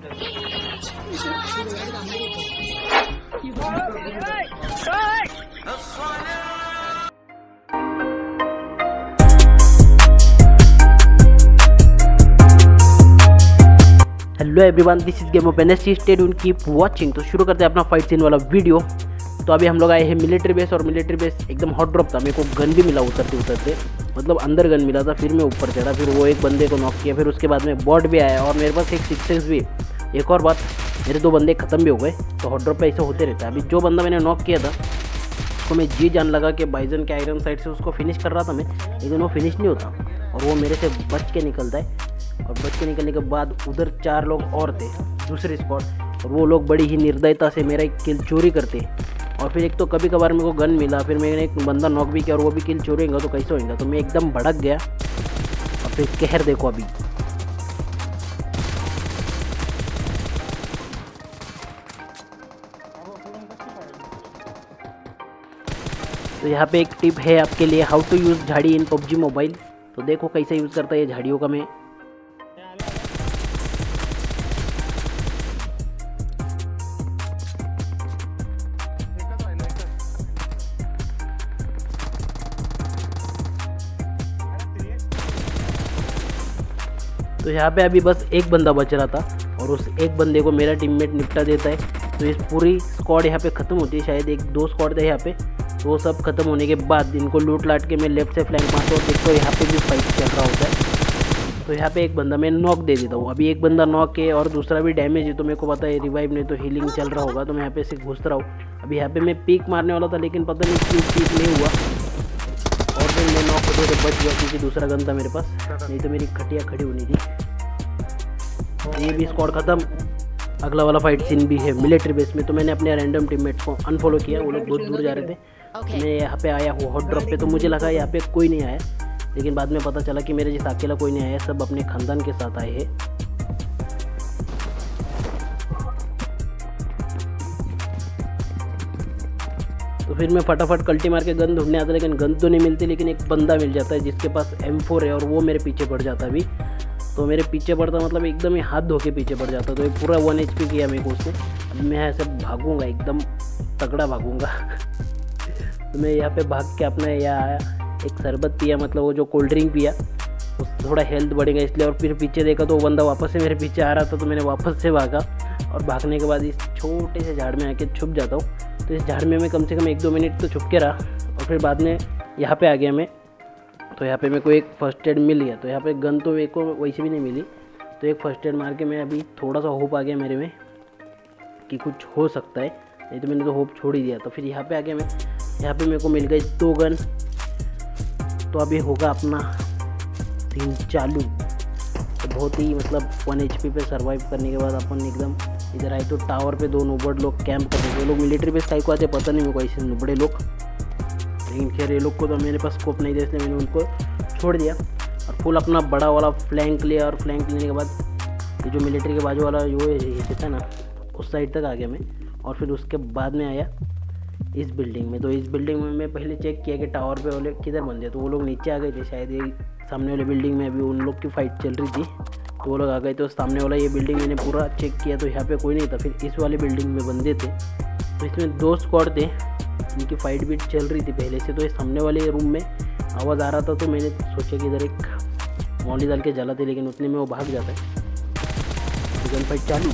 Hello everyone, this is game of NSC, stay tuned, keep watching. तो शुरू करते हैं अपना फाइट सीन वाला वीडियो। तो अभी हम लोग आए हैं मिलिट्री बेस, और मिलिट्री बेस एकदम हॉट ड्रॉप था। मेरे को गन भी मिला उतरते उतरते, मतलब अंदर गन मिला था। फिर मैं ऊपर चढ़ा, फिर वो एक बंदे को नॉक किया, फिर उसके बाद में बॉट भी आया और मेरे पास एक 6x भी। एक और बात, मेरे 2 बंदे ख़त्म भी हो गए। तो हॉट ड्रॉप पे ऐसा होते रहता है। अभी जो बंदा मैंने नॉक किया था उसको मैं जी जान लगा कि बाइजन के आयरन साइड से उसको फिनिश कर रहा था मैं, लेकिन वो फिनिश नहीं होता और वो मेरे से बच के निकलता है। और बच के निकलने के बाद उधर 4 लोग और थे दूसरे स्क्वाड, और वो लोग बड़ी ही निर्दयता से मेरा एक किल चोरी करते। और फिर एक तो कभी कभार मेरे को गन मिला, फिर मैंने एक बंदा नॉक भी किया और वो भी किल चोरी होगा तो कैसे होगा। तो मैं एकदम भड़क गया। और फिर कहर देखो अभी। तो यहाँ पे एक टिप है आपके लिए, हाउ टू यूज़ झाड़ी इन पबजी मोबाइल। तो देखो कैसे यूज़ करता है ये झाड़ियों का मैं। तो यहाँ पे अभी बस एक बंदा बच रहा था और उस एक बंदे को मेरा टीममेट निपटा देता है। तो इस पूरी स्क्वाड यहाँ पे ख़त्म होती है। शायद 1-2 स्क्वाड थे यहाँ पे। तो वो सब खत्म होने के बाद इनको लूट लाट के मैं लेफ्ट से फ्लैंक मारता हूँ। देखो यहाँ पे भी फाइट चल रहा होता है। तो यहाँ पे एक बंदा मैं नॉक दे देता हूँ। अभी एक बंदा नॉक है और दूसरा भी डैमेज है। तो मेरे को पता है रिवाइव नहीं तो हीलिंग चल रहा होगा। तो मैं यहाँ पे से घुस रहा हूँ। अभी यहाँ पे मैं पीक मारने वाला था, लेकिन पता नहीं क्यों पीक नहीं हुआ और फिर मैं नॉक होते हुए बच गया, क्योंकि दूसरा गन था मेरे पास, नहीं तो मेरी खटिया खड़ी होनी थी। ये भी स्क्वाड खत्म। अगला वाला फाइट सीन भी है मिलिट्री बेस में। तो मैंने अपने रैंडम टीममेट्स को अनफॉलो किया, वो लोग बहुत दूर जा रहे थे। मैं यहाँ पे आया हूँ हॉट ड्रॉप पे। तो मुझे लगा यहाँ पे कोई नहीं आया, लेकिन बाद में पता चला कि मेरे जैसा अकेला कोई नहीं आया, सब अपने खानदान के साथ आए हैं। तो फिर मैं फटाफट कल्टी मार के गन ढूंढने आता, लेकिन गन तो नहीं मिलती। लेकिन एक बंदा मिल जाता है जिसके पास M4 है और वो मेरे पीछे पड़ जाता है अभी। तो मेरे पीछे पड़ता मतलब एकदम ही हाथ धो के पीछे पड़ जाता। तो ये पूरा 1 HP किया मेरे को उसने। अब मैं ऐसे भागूंगा, एकदम तगड़ा भागूंगा। तो मैं यहाँ पे भाग के अपना यहाँ आया, एक शरबत पिया, मतलब वो जो कोल्ड ड्रिंक पिया, उससे थोड़ा हेल्थ बढ़ेगा इसलिए। और फिर पीछे देखा तो वो बंदा वापस से मेरे पीछे आ रहा था। तो मैंने वापस से भागा और भागने के बाद इस छोटे से झाड़ में आके छुप जाता हूँ। तो इस झाड़ में मैं कम से कम 1-2 मिनट तो छुप के रहा। और फिर बाद में यहाँ पे आ गया मैं। तो यहाँ पे मेरे को एक फर्स्ट एड मिल गया। तो यहाँ पे गन तो मेरे को वैसे भी नहीं मिली। तो एक फर्स्ट एड मार के मैं अभी थोड़ा सा होप आ गया मेरे में कि कुछ हो सकता है, नहीं तो मैंने तो होप छोड़ ही दिया। तो फिर यहाँ पे आ गया मैं। यहाँ पे मेरे को मिल गई 2 गन। तो अभी होगा अपना सीन चालू। तो बहुत ही मतलब 1 HP पे सर्वाइव करने के बाद अपन एकदम इधर आए। तो टावर पे 2 नोबड़ लोग कैंप कर रहे थे। लोग मिलिट्री बेस काई को आते पता नहीं मेरे को, ऐसे नोबड़े लोग। लेकिन खैर ये लोग को तो मेरे पास स्कोप नहीं थे, इसलिए मैंने उनको छोड़ दिया और फुल अपना बड़ा वाला फ्लैंक लिया। और फ्लैंक लेने के बाद ये जो मिलिट्री के बाजू वाला जो ये था ना, उस साइड तक आ गया मैं। और फिर उसके बाद में आया इस बिल्डिंग में। तो इस बिल्डिंग में मैं पहले चेक किया कि टावर पे वाले किधर बंदे। तो वो लोग नीचे आ गए थे शायद, ये सामने वाले बिल्डिंग में अभी उन लोग की फाइट चल रही थी। तो वो लोग आ गए। तो सामने वाला ये बिल्डिंग मैंने पूरा चेक किया, तो यहाँ पे कोई नहीं था। फिर इस वाली बिल्डिंग में बंदे थे। तो इसमें 2 स्क्वाड थे, इनकी फाइट भी चल रही थी पहले से। तो ये सामने वाले रूम में आवाज़ आ रहा था। तो मैंने सोचा कि इधर एक मौली डाल के जलाते, लेकिन उतने में वो भाग जाता है। तो गन फाइट चालू।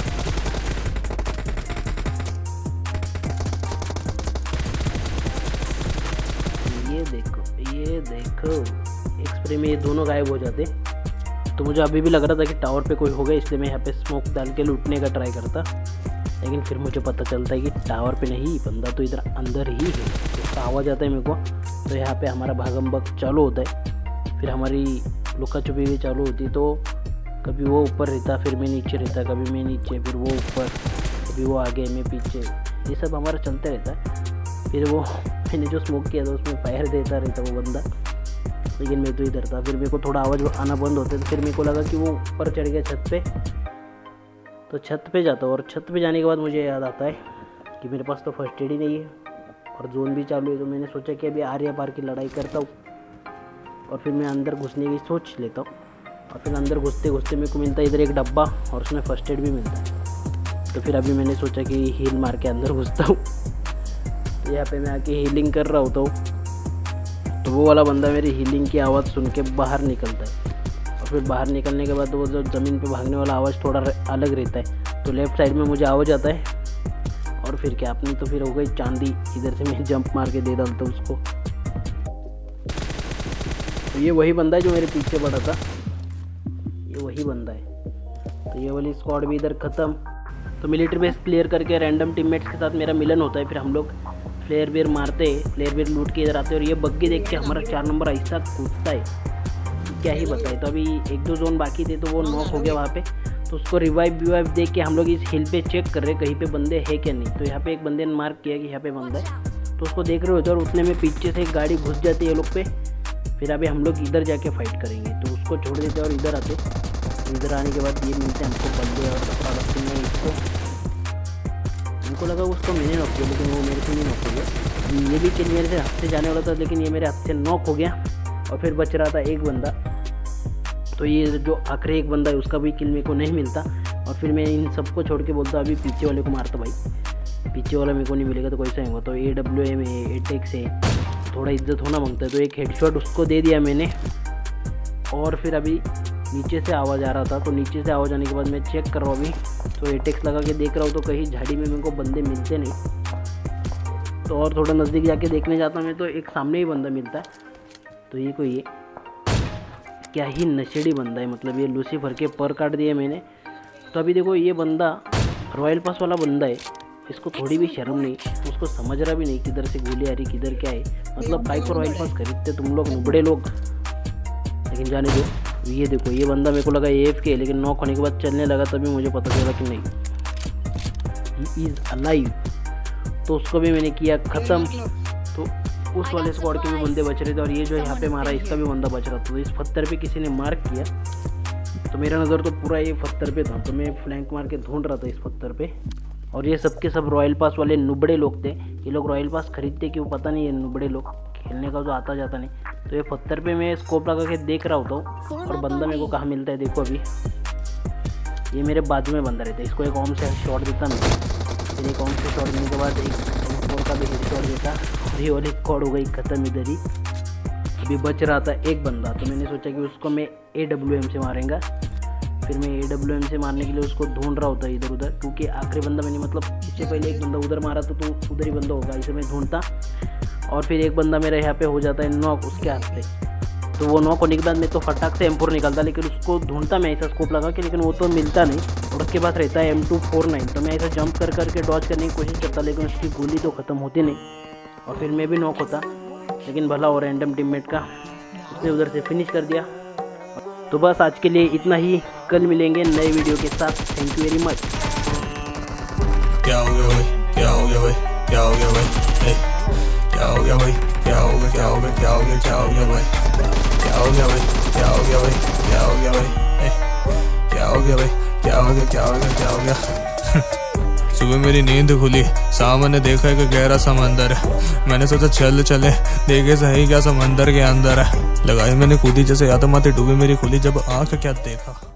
ये देखो एक स्प्रे में ये दोनों गायब हो जाते। तो मुझे अभी भी लग रहा था कि टावर पे कोई होगा, इसलिए मैं यहाँ पे स्मोक डाल के लूटने का ट्राई करता। लेकिन फिर मुझे पता चलता है कि टावर पे नहीं, बंदा तो इधर अंदर ही है। तो उसका आवाज़ आता है मेरे को। तो यहाँ पे हमारा भागम भग चालू होता है। फिर हमारी लुका छुपी भी चालू होती। तो कभी वो ऊपर रहता, फिर मैं नीचे रहता, कभी मैं नीचे, फिर वो ऊपर, कभी वो आगे मैं पीछे। ये सब हमारा चलते रहता है। फिर वो मैंने जो स्मोक किया था उसमें फायर देता रहता वो बंदा, लेकिन मैं तो इधर था। फिर मेरे को थोड़ा आवाज़ आना बंद होता है। तो फिर मेरे को लगा कि वो ऊपर चढ़ गया छत पे। तो छत पे जाता हूँ और छत पे जाने के बाद मुझे याद आता है कि मेरे पास तो फर्स्ट एड ही नहीं है और जोन भी चालू है। तो मैंने सोचा कि अभी आर्या पार की लड़ाई करता हूँ और फिर मैं अंदर घुसने की सोच लेता हूँ। और फिर अंदर घुसते घुसते मेरे को मिलता है इधर एक डब्बा और उसमें फर्स्ट एड भी मिलता है। तो फिर अभी मैंने सोचा कि हील मार के अंदर घुसता हूँ। तो यहाँ पे मैं आके हीलिंग कर रहा होता हूँ, तो वो वाला बंदा मेरी हीलिंग की आवाज़ सुन के बाहर निकलता है। और फिर बाहर निकलने के बाद वो जो ज़मीन पे भागने वाला आवाज़ थोड़ा अलग रहता है, तो लेफ़्ट साइड में मुझे आवाज़ आता है। और फिर क्या अपनी तो फिर हो गई चांदी, इधर से मैं जंप मार के दे डालता हूँ उसको। तो ये वही बंदा है जो मेरे पीछे पड़ा था, ये वही बंदा है। तो ये वाली स्क्वाड भी इधर ख़त्म। तो मिलिट्री बेस क्लियर करके रैंडम टीममेट्स के साथ मेरा मिलन होता है। फिर हम लोग फ्लेयर बेर मारते हैं, फ्लेयर बेर लूट के इधर आते हैं। और ये बग्गी देख के हमारा 4 नंबर ऐसा कूदता है, क्या ही बताए। तो अभी 1-2 जोन बाकी थे, तो वो नॉक हो गया वहाँ पे। तो उसको रिवाइव देख के हम लोग इस हिल पे चेक कर रहे कहीं पे बंदे हैं क्या नहीं। तो यहाँ पे एक बंदे ने मार्क किया कि यहाँ पे बंदा है, तो उसको देख रहे होते। और उतने में पीछे से एक गाड़ी घुस जाती है ये लोग पे। फिर अभी हम लोग इधर जाके फाइट करेंगे, तो उसको छोड़ देते और इधर आते। तो इधर आने के बाद ये मिलते हैं हमको बंदे और कपड़ा रखते हैं इसको। उनको लगा उसको मैंने नॉक किया, लेकिन वो मेरे से नहीं नॉक हो गया। ये भी किल मेरे से हाथ से जाने वाला था, लेकिन ये मेरे हाथ से नॉक हो गया। और फिर बच रहा था एक बंदा, तो ये जो आखिरी एक बंदा है उसका भी किल मेरे को नहीं मिलता। और फिर मैं इन सबको छोड़ के बोलता अभी पीछे वाले को मारता भाई, पीछे वाला मेरे को नहीं मिलेगा तो कैसा होगा। तो AWM है, एटेक्स है, थोड़ा इज्जत होना मांगता है। तो एक हेडशॉट उसको दे दिया मैंने। और फिर अभी नीचे से आवाज़ आ रहा था, तो नीचे से आवाज़ आने के बाद मैं चेक कर रहा हूँ अभी। तो एटेक्स लगा के देख रहा हूँ, तो कहीं झाड़ी में मेरे को बंदे मिलते नहीं। तो और थोड़ा नज़दीक जाके देखने जाता मैं, तो एक सामने ही बंदा मिलता है। तो ये कोई है, क्या ही नशेड़ी बंदा है, मतलब ये लूसीफर के पर काट दिए मैंने। तो अभी देखो ये बंदा रॉयल पास वाला बंदा है, इसको थोड़ी भी शर्म नहीं, उसको समझ रहा भी नहीं किधर से गोली आ रही किधर क्या है। मतलब काई को रॉयल पास खरीदते तुम लोग नुबड़े लोग, लेकिन जाने दो। ये देखो ये बंदा मेरे को लगा AFK है, लेकिन नॉक होने के बाद चलने लगा, तभी मुझे पता चला कि नहीं ही इज़ अलाइव। तो उसको भी मैंने किया ख़त्म। तो उस वाले स्क्वाड के भी बंदे बच रहे थे, और ये जो यहाँ पे मारा इसका भी बंदा बच रहा था। तो इस पत्थर पे किसी ने मार्क किया, तो मेरा नज़र तो पूरा ये पत्थर पे था, तो मैं फ्लैंक मार के ढूंढ रहा था इस पत्थर पे। और ये सब के सब रॉयल पास वाले नुबड़े लोग थे। ये लोग रॉयल पास खरीदते क्यों पता नहीं, ये नुबड़े लोग खेलने का तो आता जाता नहीं। तो ये पत्थर पे मैं स्कोप लगा के देख रहा होता हूँ, और बंदा मेरे को कहाँ मिलता है देखो। अभी ये मेरे बाजू में बंदा रहता है, इसको एक ऑम से शॉट देता मैं। फिर एक ऑम से शॉट देने के बाद एक M4 का भी हेड शॉट देता, और ये वाली स्क्वाड हो गई ख़त्म इधर ही। अभी बच रहा था एक बंदा, तो मैंने सोचा कि उसको मैं AWM से मारेंगा। फिर मैं AWM से मारने के लिए उसको ढूंढ रहा होता इधर उधर, क्योंकि आखिरी बंदा मैंने मतलब इससे पहले एक बंदा उधर मारा था, तो उधर ही बंदा होगा इसे मैं ढूंढता। और फिर एक बंदा मेरा यहाँ पे हो जाता है नॉक उसके हाथ से। तो वो नॉक होने के बाद मैं तो फटाक से M4 निकलता, लेकिन उसको ढूंढता मैं ऐसा स्कोप लगा के, लेकिन वो तो मिलता नहीं। और उसके पास रहता है M249, तो मैं ऐसा जंप कर करके डॉज करने की कोशिश करता, लेकिन उसकी गोली तो ख़त्म होती नहीं। और फिर मैं भी नॉक होता, लेकिन भला और रैंडम टीममेट का उसने उधर से फिनिश कर दिया। तो बस आज के लिए इतना ही, कल मिलेंगे नए वीडियो के साथ। Thank you very much. क्या हो गया भाई, क्या हो गया भाई, क्या हो गया भाई, क्या हो गया भाई, क्या हो गया, क्या हो गया, क्या हो गया, क्या हो गया भाई, क्या हो गया भाई, क्या हो गया भाई, क्या हो गया भाई, क्या हो गया भाई, क्या हो गया, क्या हो गया, क्या हो गया। सुबह मेरी नींद खुली, सामने देखा एक गहरा समंदर है। मैंने सोचा चल चले देखे सही क्या समंदर के अंदर है। लगाई मैंने कूदी जैसे याद माते डूबी मेरी खुली, जब आंख क्या देखा।